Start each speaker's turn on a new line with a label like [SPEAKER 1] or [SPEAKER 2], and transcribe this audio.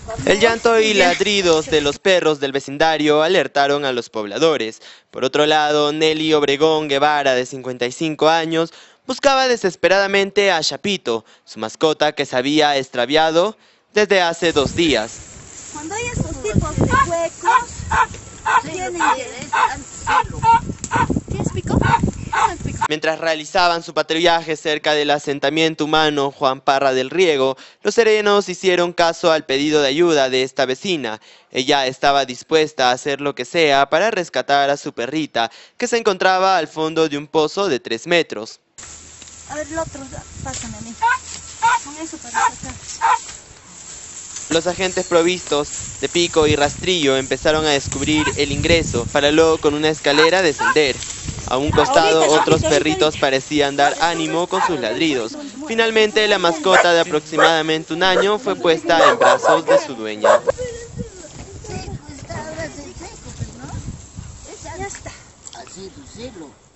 [SPEAKER 1] El llanto y ladridos de los perros del vecindario alertaron a los pobladores. Por otro lado, Nelly Obregón Guevara, de 55 años, buscaba desesperadamente a Chapito, su mascota que se había extraviado desde hace 2 días.
[SPEAKER 2] Cuando hay estos tipos de huecos, tienen ¿Tienes pico?
[SPEAKER 1] Mientras realizaban su patrullaje cerca del asentamiento humano Juan Parra del Riego, los serenos hicieron caso al pedido de ayuda de esta vecina. Ella estaba dispuesta a hacer lo que sea para rescatar a su perrita, que se encontraba al fondo de un pozo de 3 metros.
[SPEAKER 2] A ver, el otro, pásame a mí. Con eso para sacar.
[SPEAKER 1] Los agentes provistos de pico y rastrillo empezaron a descubrir el ingreso para luego con una escalera descender. A un costado otros perritos parecían dar ánimo con sus ladridos. Finalmente la mascota de aproximadamente 1 año fue puesta en brazos de su dueña.
[SPEAKER 2] Ya está.
[SPEAKER 3] Así,